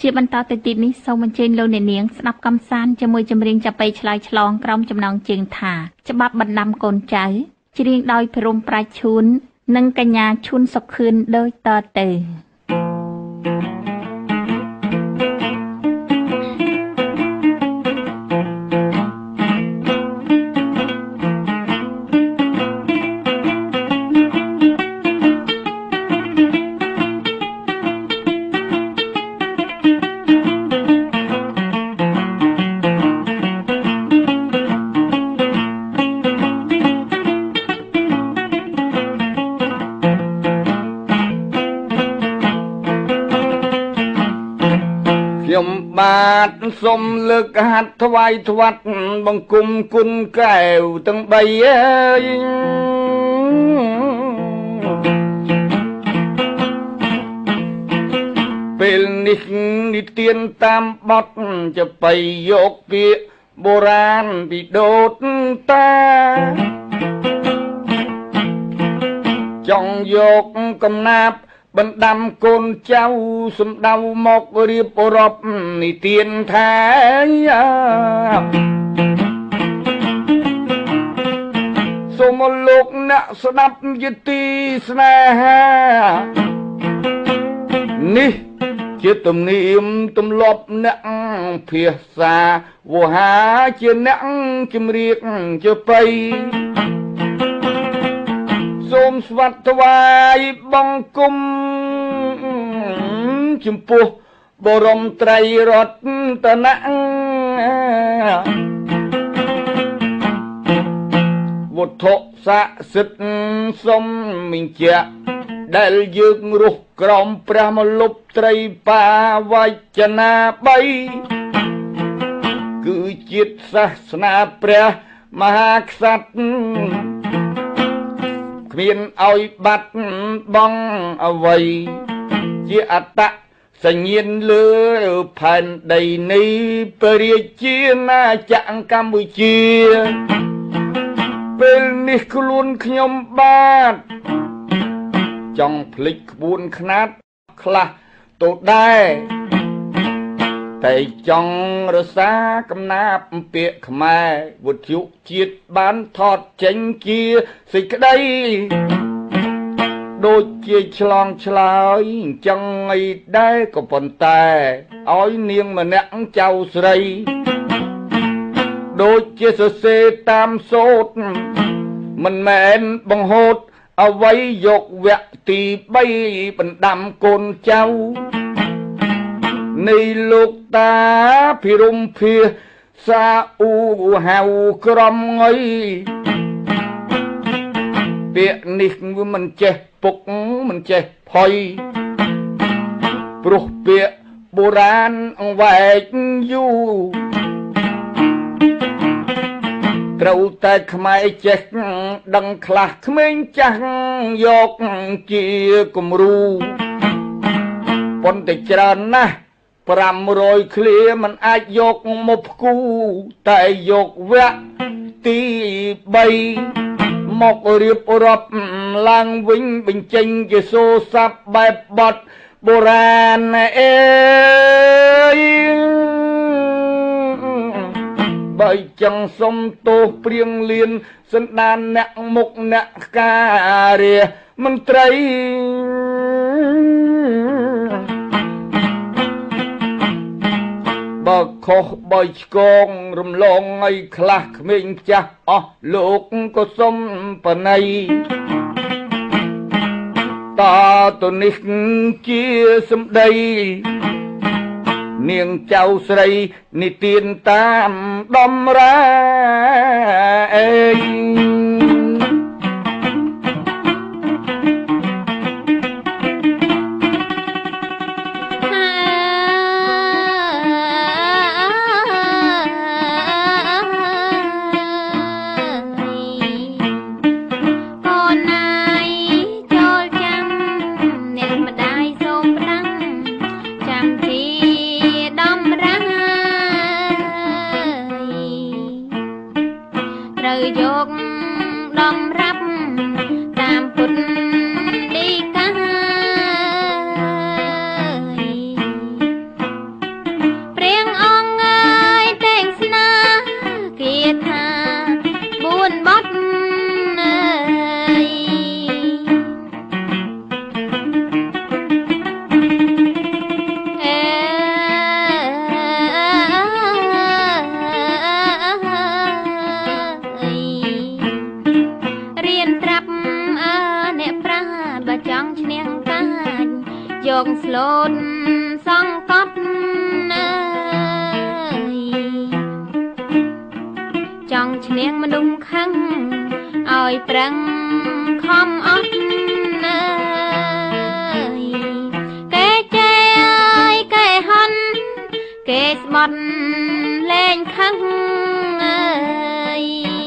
ជាបន្តទៅទៀតនេះសូមអញ្ជើញលោកអ្នកនាងស្ដាប់កំសាន្តជាមួយចម្រៀងចាប៉ីឆ្លើយឆ្លងក្រុមចំណងជើងថាច្បាប់បណ្ដាំកូនចៅច្រៀងដោយព្រំប្រាច់ឈួននិងកញ្ញាឈុនសុខឿនដូចតទៅខ្ញុំបាទសូមលើកហាត់ថ្វាយថ្វាត់បង្គំគុណកែវទាំង3អើយពេលនេះនិទានតាមបទจะไปយកពាក្យបុរាណពីដូនតាចង់យកកំណាប់បណ្ដាំកូនចៅសំដៅមករៀបរាប់និទានថាសូមលោកអ្នកស្ដាប់យទីស្នេហានេះជាទំនៀមទម្លាប់អ្នកភាសាវោហាជាអ្នកជំរាបជាបៃសូមស្វាត់ថ្វាយបង្គំចំពោះបរមត្រីរតនៈវត្ថុស័ក្តិសិទ្ធិសូមមិញជាដែលយើងរស់ក្រោមព្រះមលុបត្រីបាវចនា3គឺជាតិសាសនាព្រះមហាក្សត្រគ្មានឲ្យបាត់បង់អ្វីជាអត្តសញ្ញាណលើផែនដីនៃព្រះជាណាចក្រកម្ពុជាពេលនេះខ្លួនខ្ញុំបាទចង់ភ្លេចក្បួនខ្នាតខ្លះទៅដែរតែចង់រសាកំណាប់ពាក្យខ្មែរវិទ្យុជាតិបានថតចេញជាសេចក្តីដូចជាឆ្លងឆ្លើយអញ្ចឹងអីដែរក៏ប៉ុន្តែឲ្យនាងម្នាក់ចៅស្រីដូចជាសរសេរតាមសូត្រមិនមែនបង្ហូតអ្វីយកវគ្គទី3បណ្ដាំកូនចៅនៃលោកតាភិរមភាសាអ៊ូហៅក្រំងុយពាក្យនេះវាមិនចេះពុកមិនចេះផុយព្រោះពាក្យបុរាណអង្វែកយូរត្រូវតែខ្មែរចេះដឹងខ្លះក្មេងចាស់យកជាគំរូប៉ុន្តែច្រើនណាស់500ឃ្លាมันអាចយកមកផ្គូតែយកវគ្គទី3មករៀបរាប់ឡើងវិញបញ្ចេញជាសូរស័ព្ទបែបបទបុរាណអេយបើចឹងសុំទោសព្រៀងលៀនសន្តានអ្នកមុខអ្នកការរាមន្ត្រីបើខុសបើឆ្កងរំលងឲ្យខ្លះក្មេងចាស់អស់លោកក៏សុំបណៃតទៅនេះជាសម្ដីនាងចៅស្រីនិទានតាមដំរាអេយស្លូតសង្កត់អើយចង់ឈ្នះមនុស្សខឹងឲ្យប្រឹងខំអត់អើយកែចេឲ្យកែហន់គេស្បត់លេងខឹងអើយ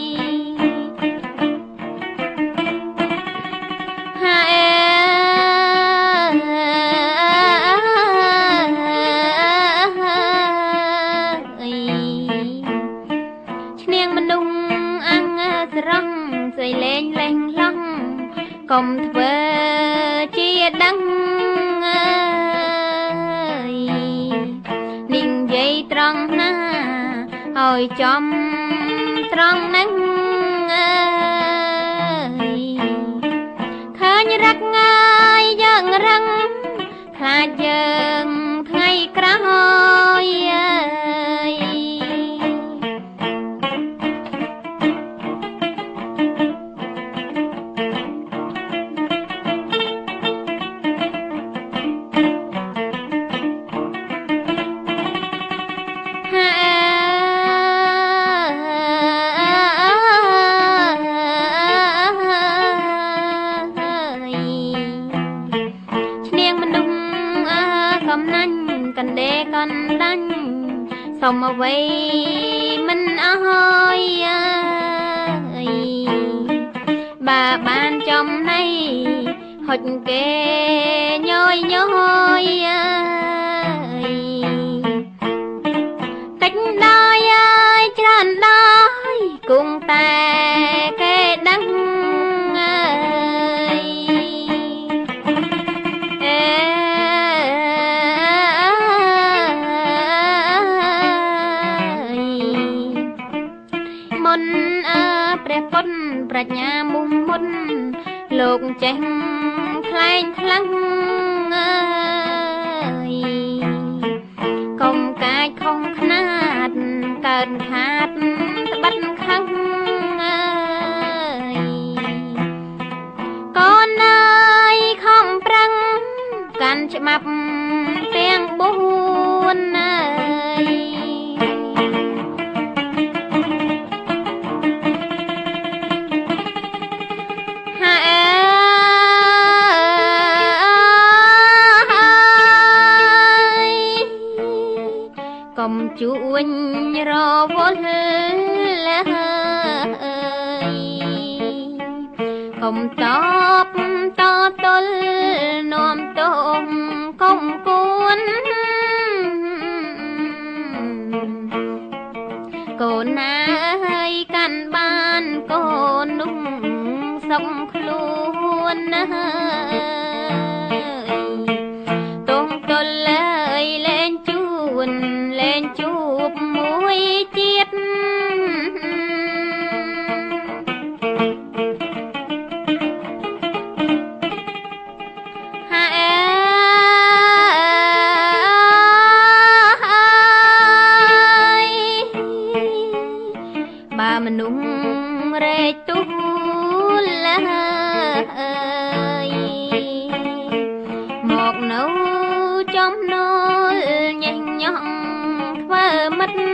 កុំធ្វើជាដឹងអើយនិងនិយាយត្រង់ណាឲ្យចំត្រង់ហ្នឹងអើយឃើញរឹកងាយយើងរឹងខ្លាចយើងថ្ងៃក្រោយអើយសុំអ្វីមិនអើយអើយបើបានចំណៃហុចគេញយញយអើយកិច្ចដោយអើយច្រើនដោយគង់តែគេដឹងអើយប្រាជ្ញាមុំមុនលោកចេះខ្លែងខ្លាំងអើយកុំកាចខំខ្នាតកើតខាតត្បិតខឹងអើយកូនអើយខំប្រឹងកាន់ច្បាប់ទាំង4អើយជួញរវល់កុំតបតទល់នាំតងកុំគួនកូនណាឲ្យកាន់បានកូននោះសុខខ្លួនណាតងទល់លើយលែងជួនលែងជួបមួយជាតិបើមនុស្សរែកទូលមកនៅចំណូលញ៉េះញ៉ងធ្វើមិត្ត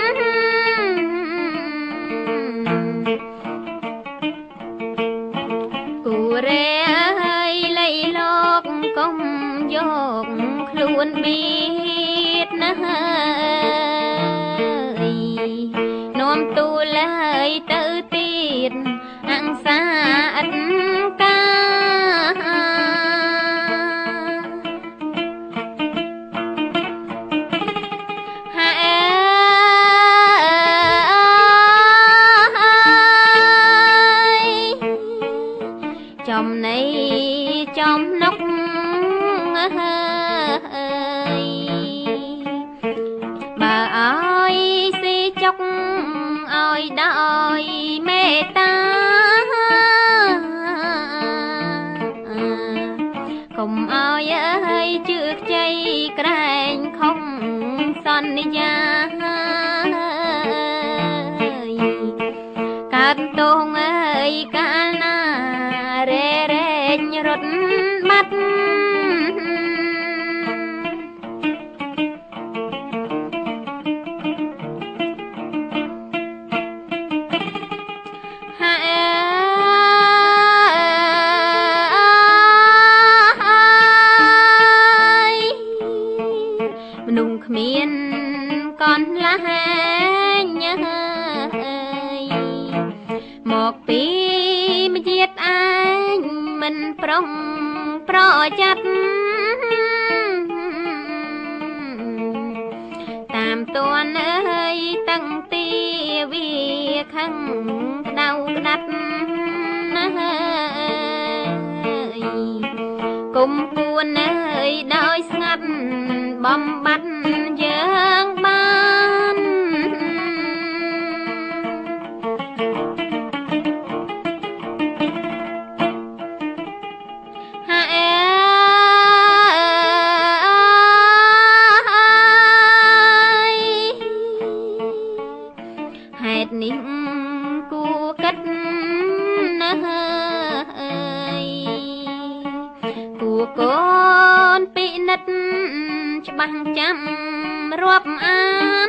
គូរ៉េឲ្យលៃលោកកុំយកខ្លួនបៀតណានាំទូលឲ្យទៅទៀតអង្សាអត់កាចំណៃចំណុកបើឲ្យស៊ីចុកឲ្យដោយមេត្តាកុំឲ្យអើយជឿខ្ចីក្រែងខំសន្យាកើតទងអើយកាលណារ៉េរែងរត់បាត់ងគ្មានកនឡាញមកពីម្យាតអញមិនប្រុងប្រយ័ត្នតាមតួនអើយតាំងទីវាខឹងក្តៅក្តាត់ណាគុំគួនអើយដោយស្ងាត់បំបត្តិយើងបានហេតុនេះគួកិតណាគួកូនពិនិត្យច្បាស់ចាំរាប់អាន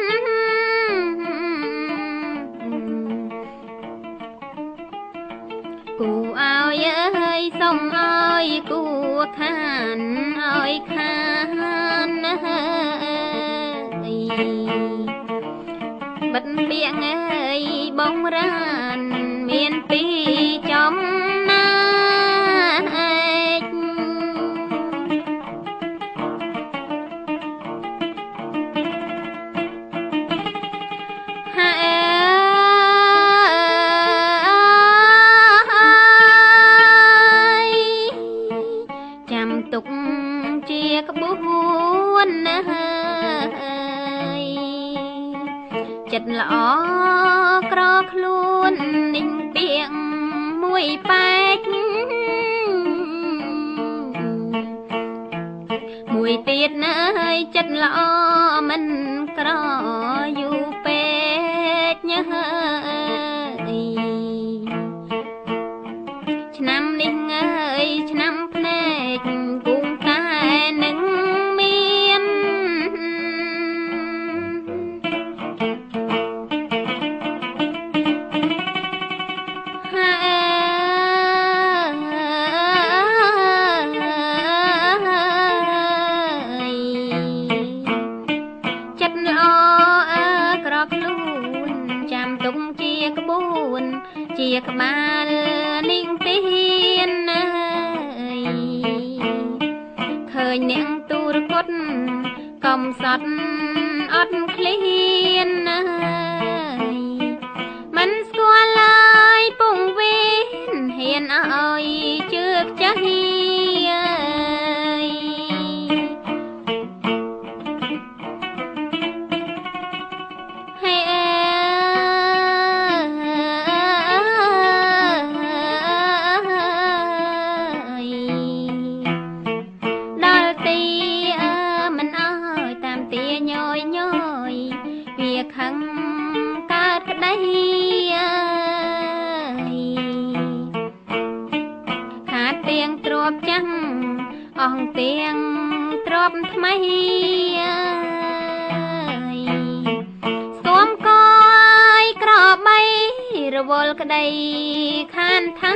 គូឲ្យអើយសុំឲ្យគូខានឲ្យខានណាបិទពាក្យអើយបងរានមានពីចំណាចាំទុកជាក្បួនណាចិត្តល្អក្រខ្លួននិងទៀងមួយប៉ែកមួយទៀតណាយចិត្តល្អមិនក្រយូរពេកញ៉ាឆ្នាំនេះអើយឆ្នាំភ្នែកគូតែនឹងមានចិត្តល្អក្រខ្លួនចាំទុកជាក្បួនជាក្បាលនិងទៀនឃើញអ្នកទូរគុតកំសត់អត់ឃ្លានមិនស្គាល់ឡើយពងវេនហ៊ានឲ្យជើកចាស់ខឹងកើតក្តីខាតទៀងទ្របចាំងអស់ទៀងទ្របថ្មីស្គមកយក្របីរវល់ក្តីខានថា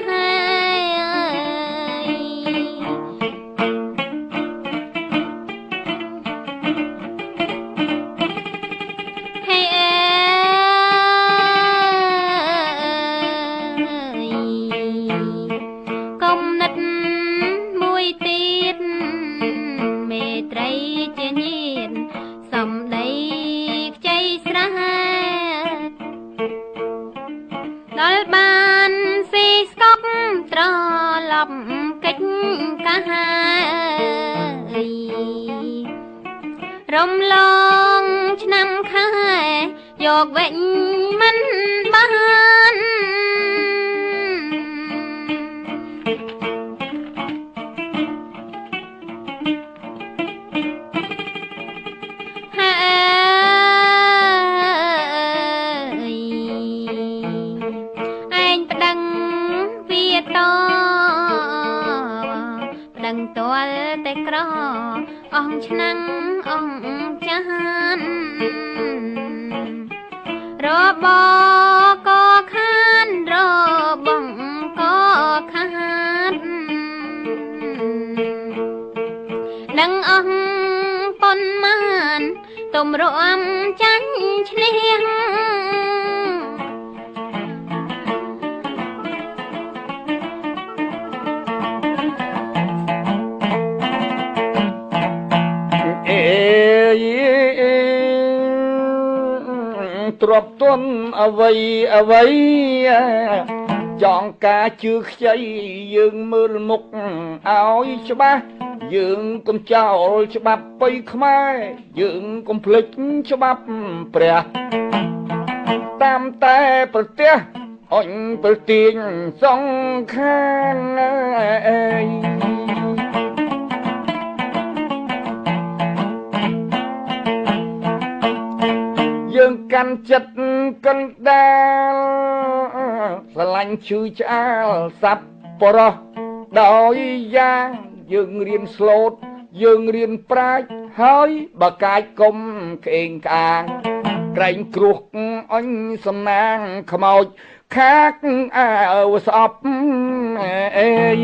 ដល់បានស៊ីស្កប់ត្រឡប់កិច្ចកាហារំលងឆ្នាំខែយកវិញមិនបានដឹងទាល់តែក្រអងឆ្នាំងអងចានរទុំរំចាញ់ឈ្នះទ្របទន់អ្វីចង់ការជឿខ្ចីយើងមើលមុខឲ្យច្បាស់យើងកុំចោលច្បាប់បៃខ្មែរយើងកុំភ្លេចច្បាប់ព្រះតាមតែប្រទេសអញប្រទាញសងខាងយើងកាន់ចិត្តកណ្ដាលស្រឡាញ់ឈឺឆ្អាលសាប់បរោះដោយយ៉ាងយើងរៀនស្លូតយើងរៀនប្រាជ្ញហើយបើកាចកុំក្អេងក្អាងក្រែងគ្រោះអញសំណាងខ្មោចខាកអើស្អប់អេយ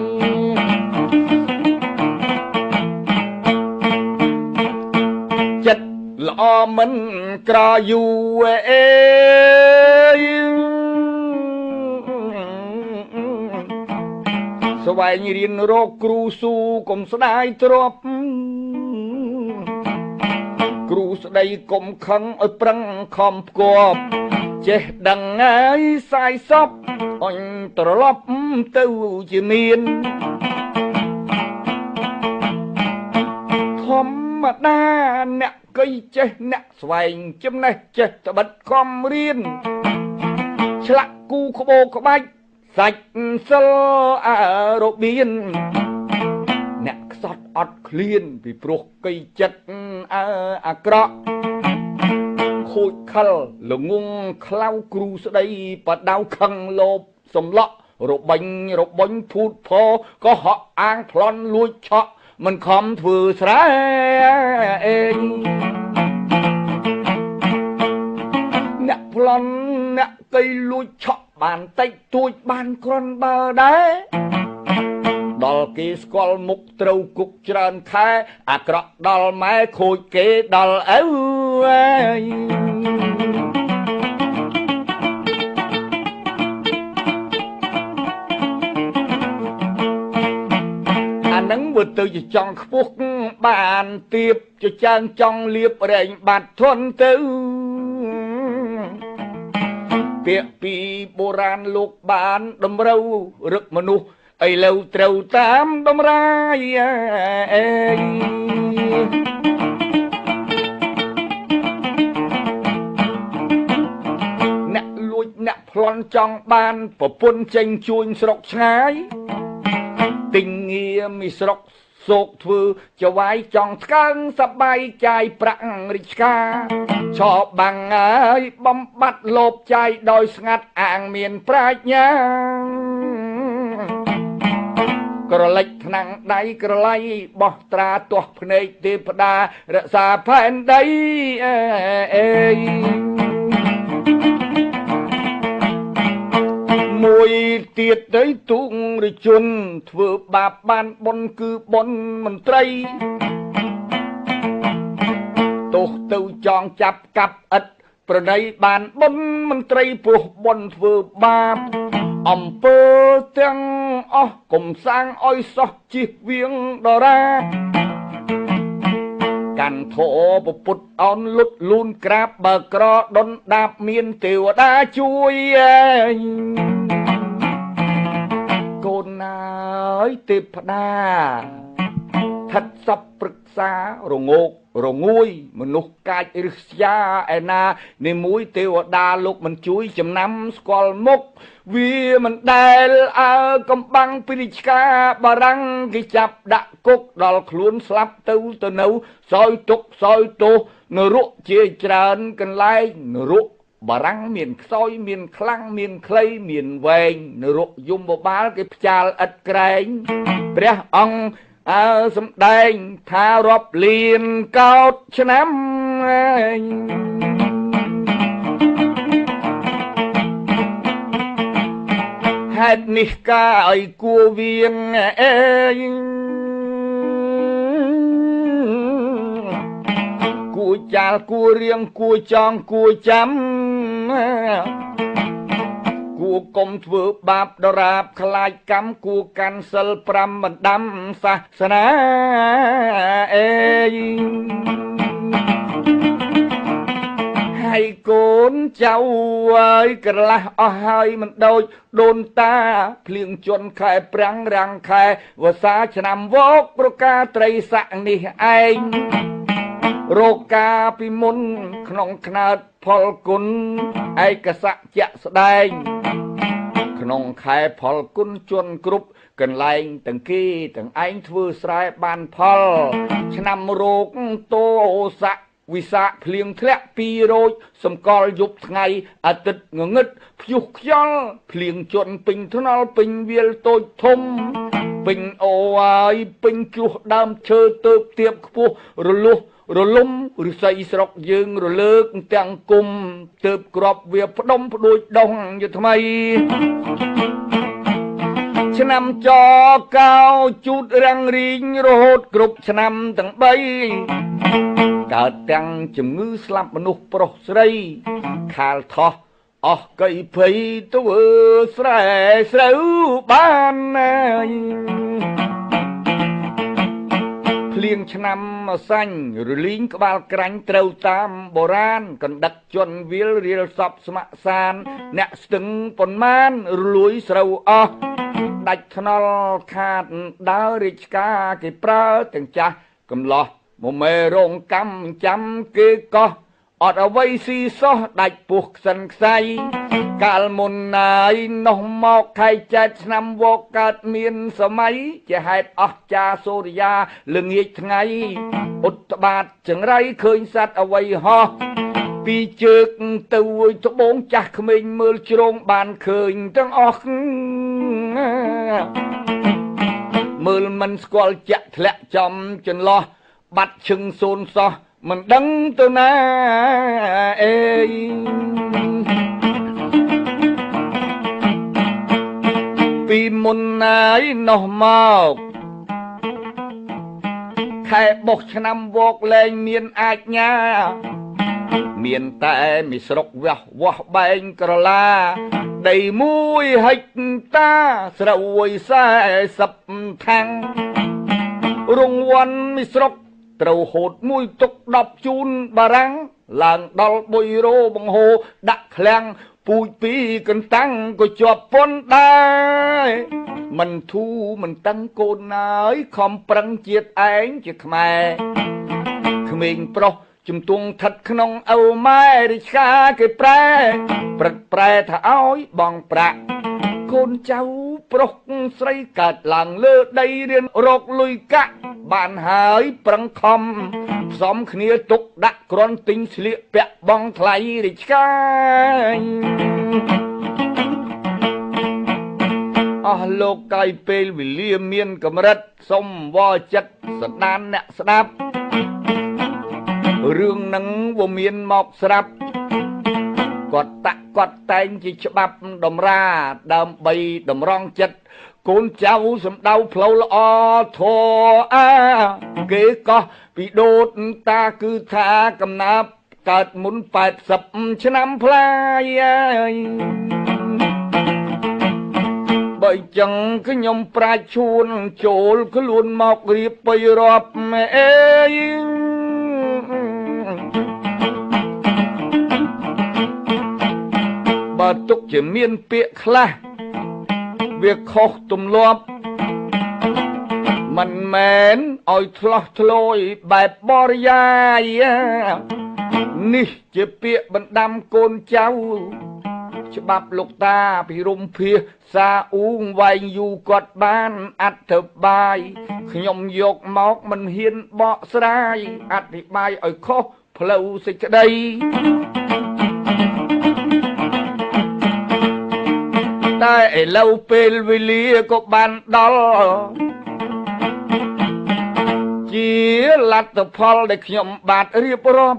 ចិត្តល្អមិនក្រយូអេស្វែងរៀនរកគ្រូស៊ូកុំស្ដាយទ្រពគ្រូស្ដីកុំខឹងឲ្យប្រឹងខំផ្គប់ចេះដឹងហើយសាយសពអញត្រឡប់ទៅជាមានធម្មតាអ្នកកៃចេះអ្នកស្វែងចំណេះចេះត្បិតខំរៀនឆ្លាក់គូក្បោក្បាច់សាច់សិលរបៀនអ្នកខ្សត់អត់ឃ្លានពីព្រោះកៃចិត្តអាក្រក់ខូចខលល្ងងខ្លៅគ្រូស្ដីបដៅខឹងលោភសំឡក់របបាញ់ភូតផក៏ហក់អាងប្លន់លួចឆក់មិនខំធ្វើស្រែអេងអ្នកប្លន់អ្នកកៃលួចឆក់បានតិចតួចបានគ្រាន់បើដែរដល់គេស្គាល់មុខត្រូវគុកច្រើនខែអាក្រក់ដល់ម៉ែខូចគេដល់ឪអានឹងវាទៅជាចង់ខ្ពស់បានទៀបជាចាងចង់លៀបរែងបាត់ធន់ទៅពាក្យពីបុរាណលោកបានតម្រូវរឹកមនុស្សឥឡូវត្រូវតាមតម្រាយអេអ្នកលួចអ្នកប្លន់ចង់បានប្រពន្ធចេញជួញស្រុកឆ្ងាយទិញងារមីស្រុកសោកធ្វើចវាយចង់ស្កើងសបាយចាយប្រាក់រិចការឆោបបាំងហើយបំបត្តិលោភចាយដោយស្ងាត់អាងមានប្រាជ្ញាក្រឡិចថ្នាំងដៃក្រឡៃបោះត្រាទាស់ភ្នែកទេវតារក្សាផែនដីអេមួយទៀតទៅទុងរជនធ្វើបាបបានបុណ្យគឺបុណ្យមន្ត្រីទោះទៅចងចាប់កាប់ឥតប្រណីបានបុណ្យមន្ត្រីព្រោះបុណ្យធ្វើបាបអំពើទាំងអស់កុំសាងឲ្យសោះជិះវៀងដរាកាន់ធោពុទ្ធអោនលុតលូនក្រាបបើក្រដុនដាបមានទេវតាជួយកូនណាយទេពតាថិតសពព្រឹក្សារងោករងួយមនុស្សកាចរិស្យាឯណានេមួយទេវតាលោកមិនជួយចំណាំស្គាល់មុខវាមិនដែលកំបាំងពីរាជការបារាំងគេចាប់ដាក់គុកដល់ខ្លួនស្លាប់ទៅនៅសោយទុកសោយទោសនរកជាច្រើនកន្លែងនរកបារាំងមានខ្សោយមានខ្លាំងមានខ្លីមានវែងនរកយមបបាលគេផ្ចាលឥតក្រែងព្រះអង្គសំដែងថារាប់លានកោតឆ្នាំហេតុនេះការឲ្យគួវៀងគួចចាលគួរៀងគួចងគួចាំគួកុំធ្វើបាបដរាបខ្លាចកម្មគួកាន់សិល5បណ្ដាំសាសនាអេហើយកូនចៅអើយក្រឡះអស់ហើយមិនដូចដូនតាភ្លៀងជន់ខែប្រាំងរាំងខែវស្សាឆ្នាំវកប្រការត្រីស័កនេះឯងរោកាពីមុនក្នុងខ្នើតផលគុណឯកសៈជាក់ស្ដែងក្នុងខែផលគុណជន់គ្រប់កន្លែងទាំងគេទាំងឯងធ្វើស្រែបានផលឆ្នាំរោគតោស័កវិសាភ្លៀងធ្លាក់ពីរោចសម្កល់យប់ថ្ងៃអាទិត្យងងឹតព្យុះខ្យល់ភ្លៀងជន់ពេញថ្នល់ពេញវាលតូចធំពេញអូហើយពេញជួសដើមឈើទៅទៀបខ្ពស់រលុះរលំឫស្សីស្រុកយើងរលើកទាំងគុំទៅក្របវាផ្ដុំផ្ដួចដងយថ្មីឆ្នាំចកោជូតរាំងរីងរហូតគ្រប់ឆ្នាំទាំង3កើតទាំងជំងឺស្លាប់មនុស្សប្រុសស្រីខាលថោះអស់កៃភ័យទៅស្រែស្រូវបានភ្លៀងឆ្នាំសាញ់រលីងក្បាលក្រាញ់ត្រូវតាមបុរាណកណ្ដឹកជន់វាលរៀលសពស្ម័គ្រសានអ្នកស្ទឹងប៉ុន្មានរលួយស្រូវអស់ដាច់ថ្នល់ខាតដើររាជការគេប្រើទាំងចាស់កំឡោះមកមេរងកម្មចាំគេកោះអត់អ្វីស៊ីសោះដាច់ពោះខ្សិនខ្សៃកាលមុនណាយនោះមកខែចែកឆ្នាំវកកើតមានសម័យជាហេតុអស្ចារ្យសូរិយាល្ងាចថ្ងៃឧត្តបាតចង្រៃឃើញសត្វអ្វីហោះពីជើងទៅត្បូងចាស់ក្មេងមើលជ្រងបានឃើញទាំងអស់មើលមិនស្គាល់ចាក់ធ្លាក់ចំចន្លោះបាត់ឈឹងសូនសោះមិនដឹងទៅណាអេពីមុនណាយនោះមកខែបុកឆ្នាំវកលែងមានអាចញាមានតែមីស្រុកវះវោះបែងក្រឡាដី1ហិកតាស្រូវ40ថាំងរង្វាន់មីស្រុកត្រូវហូតមួយទុក10ជូនបារាំងឡើងដល់បុយរោបង្ហូដាក់ឃ្លាំងពូជពីកន្តាំងក៏ជាប់ពន្ធដែរមិនធូរមិនតឹងកូនណាយខំប្រឹងជាតិឯងជាខ្មែរក្មេងប្រុសជំទង់ថិតក្នុងឪម៉ែរិឆាគេប្រែព្រឹកប្រែថាឲ្យបងប្រាក់កូនចៅប្រុសស្រីកើតឡើងលើដីរៀនរកលុយកាក់បានហើយប្រឹងខំផ្សំគ្នាទុកដាក់គ្រាន់ទិញស្លៀកពាក់បងថ្លៃរិឆាអស់លោកកាយពេលវេលាមានកម្រិតសុំវល់ចិត្តសណ្ដានអ្នកស្ដាប់រឿងនឹងវាមានមកស្រាប់គាត់តែងជាច្បាប់តម្រាដើម្បីតម្រង់ចិត្តកូនចៅសំដៅផ្លូវល្អធរអាគេកោះពីដូតតាគឺថាកំណាប់កើតមុន80ឆ្នាំផ្លាយបើចឹងខ្ញុំប្រាជ្ញឈួនចូលខ្លួនមករៀបបីរាប់អេបើទុកជាមានពាក្យខ្លះវាខុសទម្លាប់មិនមែនឲ្យឆ្លោះឆ្លោយបែបបរិយាយនេះជាពាក្យបណ្ដាំកូនចៅច្បាប់លោកតាពីរំភាសាអ៊ូងវែងយូគាត់បានអធិប្បាយខ្ញុំយកមកមិនហ៊ានបកស្រាយអធិប្បាយឲ្យខុសផ្លូវសេចក្តីតែឥឡូវពេលវេលាក៏បានដល់ជាលទ្ធផលដែលខ្ញុំបាទរៀបរាប់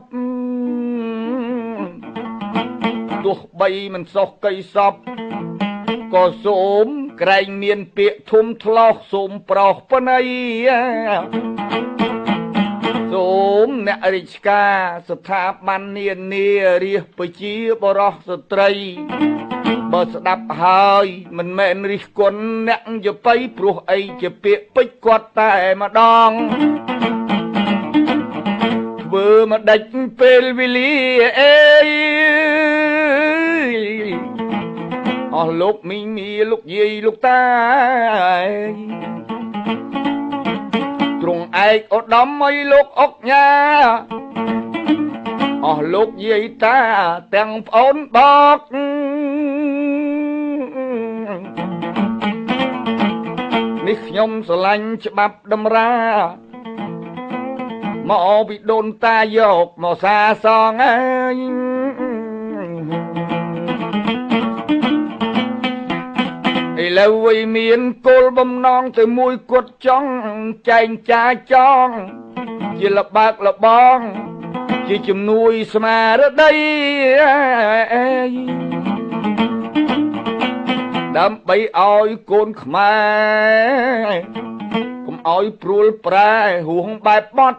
ទោះបីមិនសោះកៃសពក៏សូមក្រែងមានពាក្យធំថ្លោះសូមប្រោសប្តីសូមមអ្នករាជការស្ថាប័ននានារាជប្រជាបរោះស្ត្រីបើស្ដាប់ហើយមិនមែនរិះគន់អ្នកយបៃព្រោះអីជាពាក្យពេចន៍គាត់តែម្ដងធ្វើមកដាច់ពេលវេលាអេអស់លោកមីងមីលោកយាយលោកតាទ្រង់ឯកឧត្តមឲ្យលោកអុកញ៉ាអស់លោកយាយតាទាំងប្អូនបកនេះខ្ញុំស្រឡាញ់ច្បាប់តម្រាមកពីដូនតាយកមកសាសងអើយឥឡូវវិញមានគោលបំណងទៅមួយគាត់ចង់ចែងចាចងជាលបាក់លបងជាជំនួយស្មារតីដើម្បីឲ្យកូនខ្មែរកុំឲ្យព្រួលប្រែហួងបែបបត់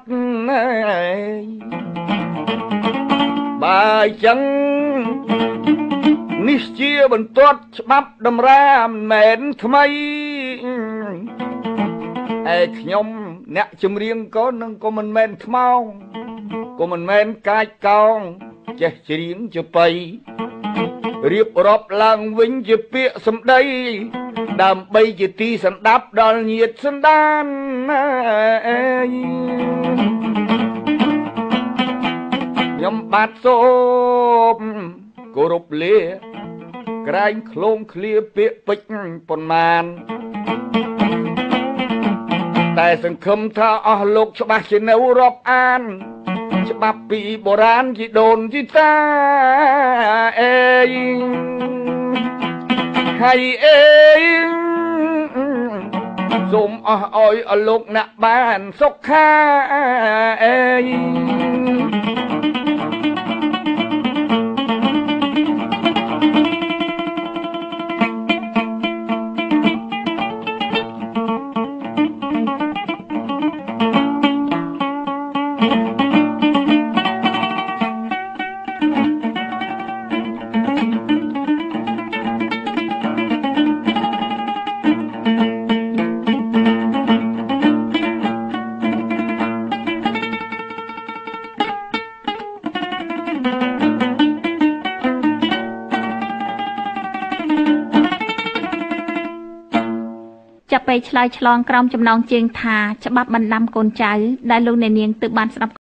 បើអញ្ចឹងនេះជាបន្ទាត់ច្បាប់តម្រាមិនមែនថ្មីឯខ្ញុំអ្នកចម្រៀងក៏នឹងក៏មិនមែនថ្មោងក៏មិនមែនកាចកោងចេះច្រៀងជាបៃរៀបរាប់ឡើងវិញជាពាក្យសម្ដីដើម្បីជាទីសន្តាប់ដល់ញាតិសន្តានខ្ញុំបាទសូមគោរពលាក្រែងឃ្លោងឃ្លាពាក្យពេចន៍ប៉ុន្មានតែសង្ឃឹមថាអស់លោកច្បាស់ជានៅរាប់អានច្បាប់ពីបុរាណជីដូនជីតាអេហើយអេសូមអស់ឲ្យអស់លោកអ្នកបានសុខាអេចាប់ពេលឆ្លើយឆ្លងក្រោមចំណងជើងថាច្បាប់បណ្ដាំកូនចៅដែលលោកអ្នកនាងទើបបានស្ដាប់